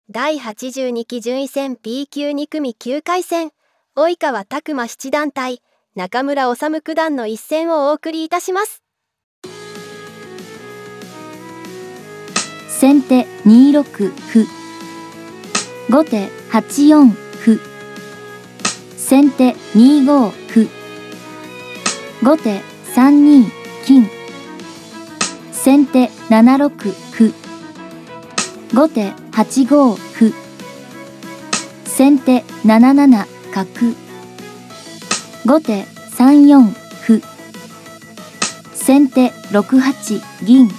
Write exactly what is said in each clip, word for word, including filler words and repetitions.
だいはちじゅうにき順位戦 B 級に組きゅうかい戦、及川拓馬七段対中村修九段の一戦をお送りいたします。 先手にろく歩、後手はちよん歩、先手にご歩、後手さんに金、先手ななろく歩、後手はちご歩、先手なななな角、後手さんよん歩、先手ろくはち銀、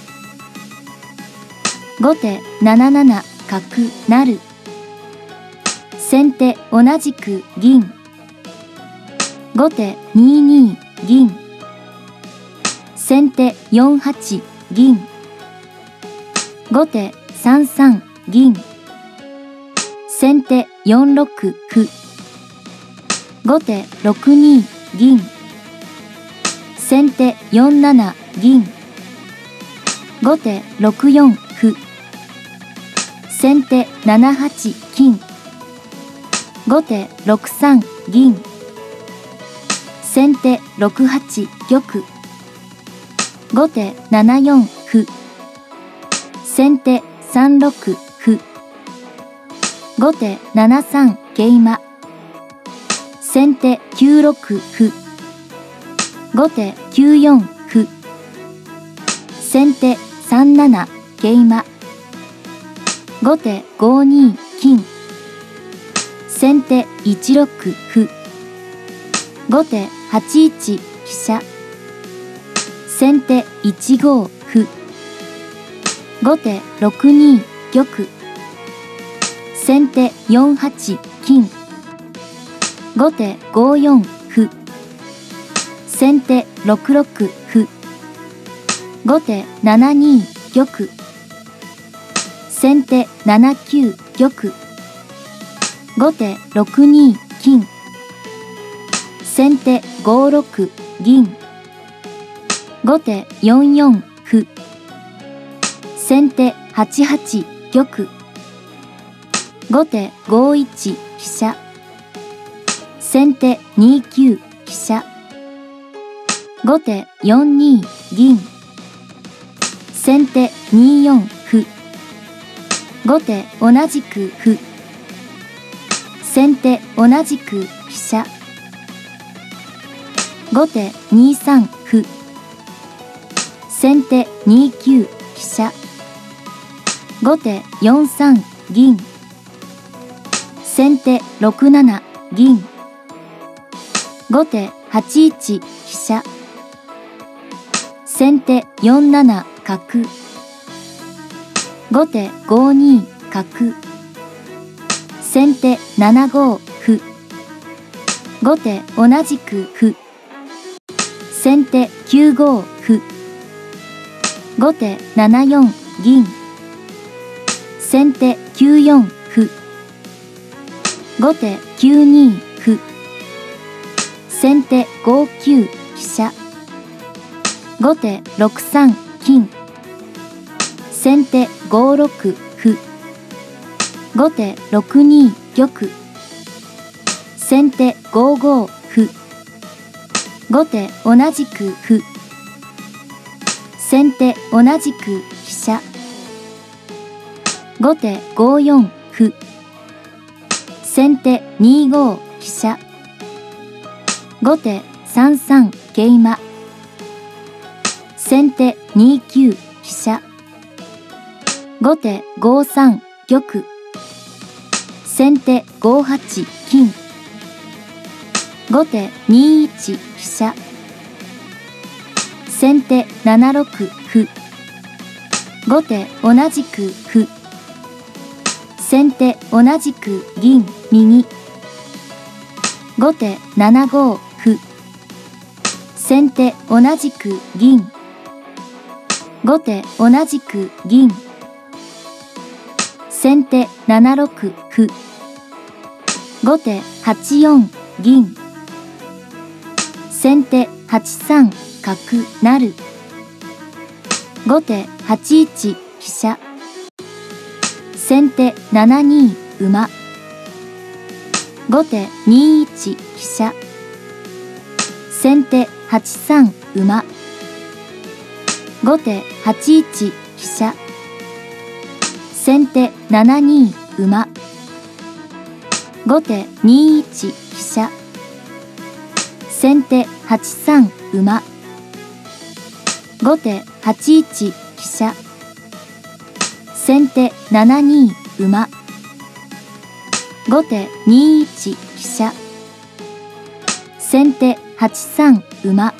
後手なななな角成、先手同じく銀、後手にに銀、先手よんはち銀、後手さんさん銀、先手よんろく歩、後手ろくに銀、先手よんなな銀、後手ろくよん歩、先手ななはち金、後手ろくさん銀、先手ろくはち玉、後手ななよん歩、先手さんろく歩、後手ななさん桂馬、先手きゅうろく歩、後手きゅうよん歩、先手さんなな桂馬、後手ごに金、先手いちろく歩、後手はちいち飛車、先手いちご歩、後手ろくに玉、先手よんはち金、後手ごよん歩、先手ろくろく歩、後手ななに玉、先手ななきゅう玉、後手ろくに金、先手ごろく銀、後手よんよん歩、先手はちはち玉、後手ごいち飛車、先手にきゅう飛車、後手よんに銀、先手によん歩、後手同じく歩、先手同じく飛車、後手にさん歩、先手にきゅう飛車、後手よんさん銀、先手ろくなな銀、後手はちいち飛車、先手よんなな角、後手ごに角、先手ななご歩、後手同じく歩、先手きゅうご歩、後手ななよん銀、先手きゅうよん歩、後手きゅうに歩、先手ごきゅう飛車、後手ろくさん金、先手ごろく歩、後手ろくに玉、先手ごご歩、後手同じく歩、先手同じく飛車、後手ごよん歩、先手にご飛車、後手さんさん桂馬、先手にきゅう飛車、後手ごさん玉、先手ごはち金、後手にいち飛車、先手ななろく歩、後手同じく歩、先手同じく銀右、後手ななご歩、先手同じく銀、後手同じく銀、先手ななろく歩、後手はちよん銀、先手はちさん角成、後手はちいち飛車、 先手ななに馬。後手にいち飛車。先手はちさん馬。後手はちいち飛車。先手ななに馬。後手にいち飛車。先手はちさん馬。後手はちいち飛車。先手ななに馬。後手にいち飛車。先手はちさん馬。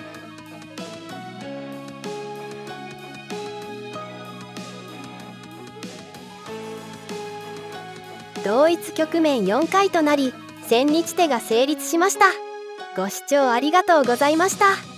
同一局面よんかいとなり、千日手が成立しました。ご視聴ありがとうございました。